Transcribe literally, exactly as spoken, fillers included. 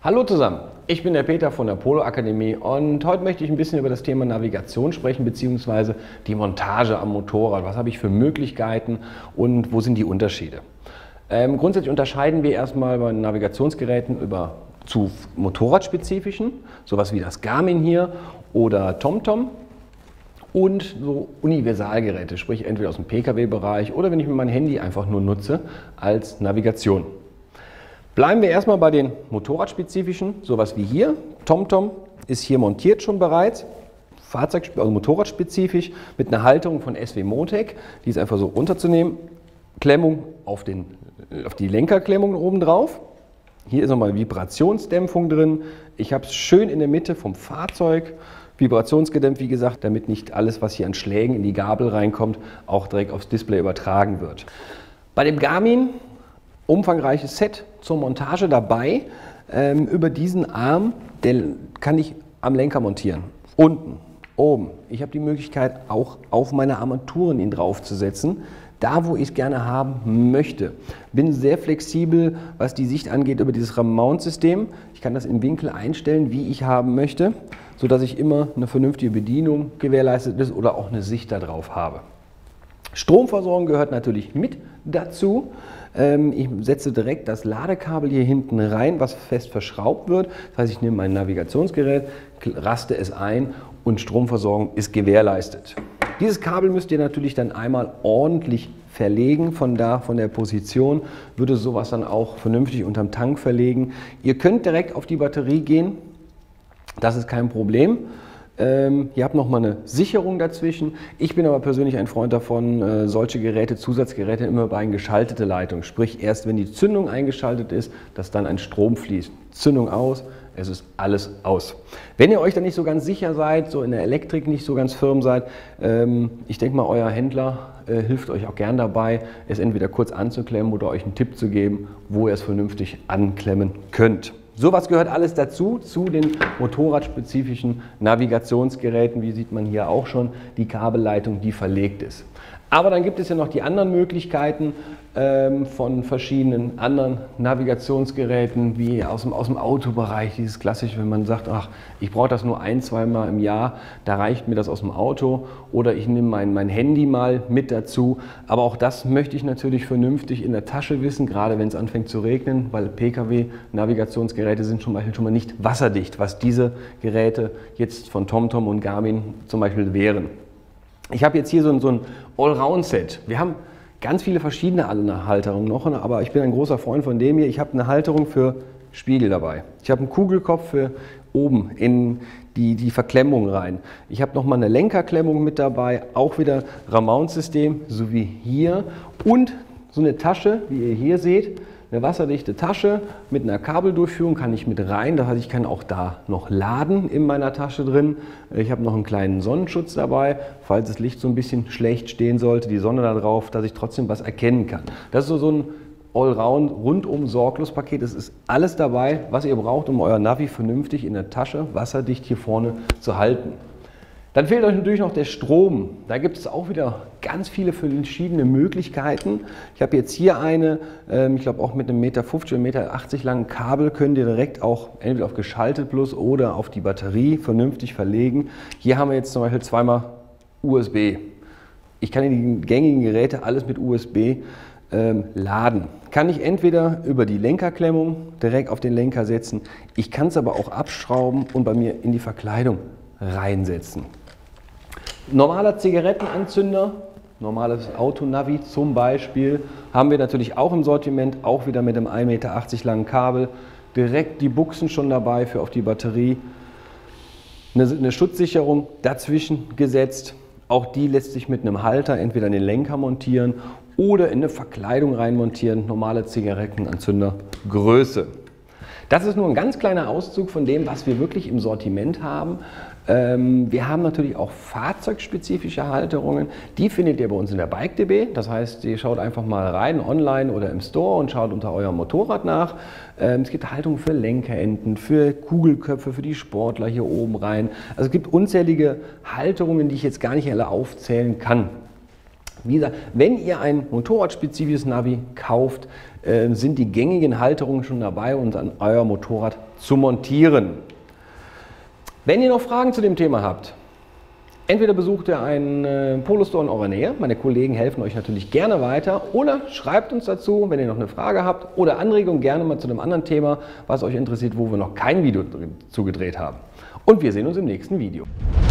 Hallo zusammen, ich bin der Peter von der Polo Akademie und heute möchte ich ein bisschen über das Thema Navigation sprechen bzw. die Montage am Motorrad. Was habe ich für Möglichkeiten und wo sind die Unterschiede? Ähm, grundsätzlich unterscheiden wir erstmal bei Navigationsgeräten über zu motorradspezifischen, sowas wie das Garmin hier oder TomTom, und so Universalgeräte, sprich entweder aus dem P K W-Bereich oder wenn ich mir mein Handy einfach nur nutze als Navigation. Bleiben wir erstmal bei den motorradspezifischen, sowas wie hier. TomTom ist hier montiert schon bereits, Fahrzeug, also motorradspezifisch mit einer Halterung von S W Motec, die ist einfach so runterzunehmen. Klemmung auf, den, auf die Lenkerklemmung oben drauf. Hier ist nochmal Vibrationsdämpfung drin. Ich habe es schön in der Mitte vom Fahrzeug, vibrationsgedämpft, wie gesagt, damit nicht alles, was hier an Schlägen in die Gabel reinkommt, auch direkt aufs Display übertragen wird. Bei dem Garmin umfangreiches Set zur Montage dabei. Ähm, über diesen Arm, den kann ich am Lenker montieren. Unten, oben. Ich habe die Möglichkeit, auch auf meine Armaturen ihn draufzusetzen. Da, wo ich es gerne haben möchte. Bin sehr flexibel, was die Sicht angeht, über dieses Ram-Mount-System. Ich kann das im Winkel einstellen, wie ich haben möchte, sodass ich immer eine vernünftige Bedienung gewährleistet ist oder auch eine Sicht darauf habe. Stromversorgung gehört natürlich mit dazu. Ich setze direkt das Ladekabel hier hinten rein, was fest verschraubt wird. Das heißt, ich nehme mein Navigationsgerät, raste es ein und Stromversorgung ist gewährleistet. Dieses Kabel müsst ihr natürlich dann einmal ordentlich verlegen. Von da, von der Position, würde sowas dann auch vernünftig unterm Tank verlegen. Ihr könnt direkt auf die Batterie gehen, das ist kein Problem. Ähm, ihr habt nochmal eine Sicherung dazwischen. Ich bin aber persönlich ein Freund davon, äh, solche Geräte, Zusatzgeräte immer über eine geschaltete Leitung. Sprich, erst wenn die Zündung eingeschaltet ist, dass dann ein Strom fließt. Zündung aus, es ist alles aus. Wenn ihr euch da nicht so ganz sicher seid, so in der Elektrik nicht so ganz firm seid, ähm, ich denke mal, euer Händler äh, hilft euch auch gern dabei, es entweder kurz anzuklemmen oder euch einen Tipp zu geben, wo ihr es vernünftig anklemmen könnt. Sowas gehört alles dazu, zu den motorradspezifischen Navigationsgeräten, wie sieht man hier auch schon, die Kabelleitung, die verlegt ist. Aber dann gibt es ja noch die anderen Möglichkeiten ähm, von verschiedenen anderen Navigationsgeräten, wie aus dem, aus dem Autobereich, dieses klassische, wenn man sagt, ach, ich brauche das nur ein, zwei Mal im Jahr, da reicht mir das aus dem Auto, oder ich nehme mein, mein Handy mal mit dazu. Aber auch das möchte ich natürlich vernünftig in der Tasche wissen, gerade wenn es anfängt zu regnen, weil P K W-Navigationsgeräte sind zum Beispiel schon mal nicht wasserdicht, was diese Geräte jetzt von TomTom und Garmin zum Beispiel wären. Ich habe jetzt hier so ein, so ein Allround-Set. Wir haben ganz viele verschiedene Halterungen noch, aber ich bin ein großer Freund von dem hier. Ich habe eine Halterung für Spiegel dabei. Ich habe einen Kugelkopf für oben in die, die Verklemmung rein. Ich habe nochmal eine Lenkerklemmung mit dabei, auch wieder Ram-Mount-System, so wie hier. Und so eine Tasche, wie ihr hier seht, eine wasserdichte Tasche mit einer Kabeldurchführung kann ich mit rein. Das heißt, ich kann auch da noch laden in meiner Tasche drin. Ich habe noch einen kleinen Sonnenschutz dabei, falls das Licht so ein bisschen schlecht stehen sollte, die Sonne da drauf, dass ich trotzdem was erkennen kann. Das ist so, so ein Allround, rundum sorglos Paket. Es ist alles dabei, was ihr braucht, um euer Navi vernünftig in der Tasche wasserdicht hier vorne zu halten. Dann fehlt euch natürlich noch der Strom. Da gibt es auch wieder ganz viele verschiedene Möglichkeiten. Ich habe jetzt hier eine, ich glaube auch mit einem Meter fünfzig, Meter achtzig langen Kabel könnt ihr direkt auch entweder auf geschaltet plus oder auf die Batterie vernünftig verlegen. Hier haben wir jetzt zum Beispiel zweimal U S B. Ich kann in die gängigen Geräte alles mit U S B ähm, laden. Kann ich entweder über die Lenkerklemmung direkt auf den Lenker setzen. Ich kann es aber auch abschrauben und bei mir in die Verkleidung reinsetzen. Normaler Zigarettenanzünder, normales Autonavi zum Beispiel, haben wir natürlich auch im Sortiment, auch wieder mit einem ein Meter achtzig langen Kabel. Direkt die Buchsen schon dabei für auf die Batterie. Eine, eine Schutzsicherung dazwischen gesetzt. Auch die lässt sich mit einem Halter entweder in den Lenker montieren oder in eine Verkleidung reinmontieren. Normale Zigarettenanzünder Größe. Das ist nur ein ganz kleiner Auszug von dem, was wir wirklich im Sortiment haben. Wir haben natürlich auch fahrzeugspezifische Halterungen. Die findet ihr bei uns in der Bike D B. Das heißt, ihr schaut einfach mal rein, online oder im Store und schaut unter eurem Motorrad nach. Es gibt Haltungen für Lenkerenden, für Kugelköpfe, für die Sportler hier oben rein. Also es gibt unzählige Halterungen, die ich jetzt gar nicht alle aufzählen kann. Wie gesagt, wenn ihr ein motorradspezifisches Navi kauft, äh, sind die gängigen Halterungen schon dabei, und an euer Motorrad zu montieren. Wenn ihr noch Fragen zu dem Thema habt, entweder besucht ihr einen äh, Polo-Store in eurer Nähe, meine Kollegen helfen euch natürlich gerne weiter, oder schreibt uns dazu, wenn ihr noch eine Frage habt oder Anregungen, gerne mal zu einem anderen Thema, was euch interessiert, wo wir noch kein Video zu gedreht haben. Und wir sehen uns im nächsten Video.